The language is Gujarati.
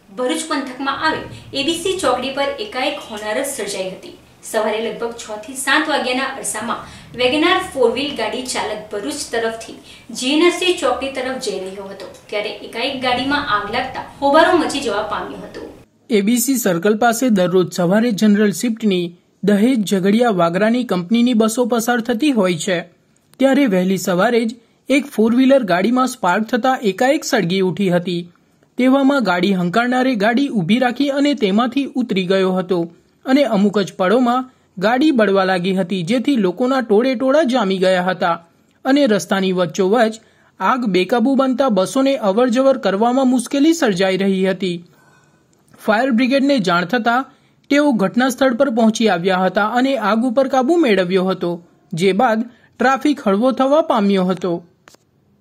ભરૂચ પંથકમાં આવેલ એબીસી ચોકડી પર એકાએક હોનારત સર્જાઈ હતી। સવારે લગભગ 6 થી 7 વાગ્યાના અરસામાં વેગનાર 4 વ્હીલ ગાડી ચાલક ભરૂચ તરફથી જીએનઆરસી ચોકડી તરફ જઈ રહ્યો હતો ત્યારે એકાએક ગાડીમાં આગ લાગતા હોબાળો મચી જવા પામ્યો હતો। એબીસી સર્કલ પાસે દરરોજ સવારે જનરલ શિફ્ટની દહેજ ઝઘડિયા વાગરાની કંપનીની બસો પસાર થતી હોય છે ત્યારે વહેલી સવારે જ એક 4 વ્હીલર ગાડીમાં સ્પાર્ક થતા એકાએક સળગી ઉઠી હતી। તેવામાં ગાડી હંકારનારે ગાડી ઊભી રાખી અને તેમાંથી ઉતરી ગયો હતો અને અમુક જ પળોમાં ગાડી બળવા લાગી હતી જેથી લોકોના ટોળે ટોળા જામી ગયા હતા અને રસ્તાની વચ્ચોવચ્ચ આગ બેકાબૂ બનતા બસોને અવરજવર કરવામાં મુશ્કેલી સર્જાઈ રહી હતી। ફાયર બ્રિગેડને જાણ થતાં તેઓ ઘટના સ્થળ પર પહોંચી આવ્યા હતા અને આગ ઉપર કાબૂ મેળવ્યો હતો, જે બાદ ટ્રાફિક હળવો થવા પામ્યો હતો।